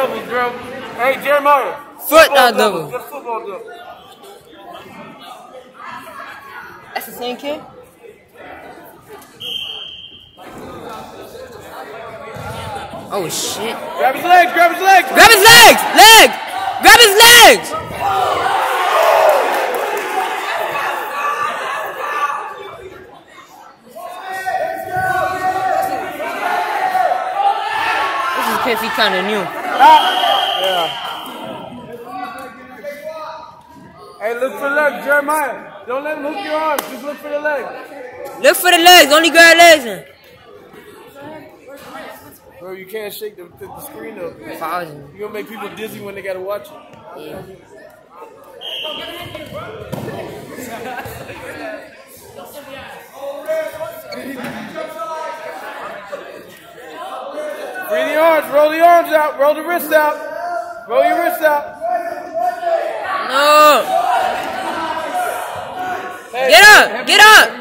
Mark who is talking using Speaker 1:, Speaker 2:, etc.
Speaker 1: double, bro. Hey, Jeremiah.
Speaker 2: Foot not double.
Speaker 1: Just football double.
Speaker 2: That's the same kid? Oh shit.
Speaker 1: Grab his legs, grab his legs!
Speaker 2: Grab his legs! Leg! Grab his legs! This is because he kinda new.
Speaker 1: Yeah. Hey, look for the legs, Jeremiah. Don't let him hook your arms. Just look for the legs.
Speaker 2: Look for the legs. Only grab legs in.
Speaker 1: Bro, you can't shake the screen up. You're
Speaker 2: 1,000.
Speaker 1: gonna make people dizzy when they gotta watch it.
Speaker 2: Yeah.
Speaker 1: Free the arms, roll the arms out, roll the wrists out. Roll your wrists out.
Speaker 2: No.
Speaker 1: Hey,
Speaker 2: Get up! Get up!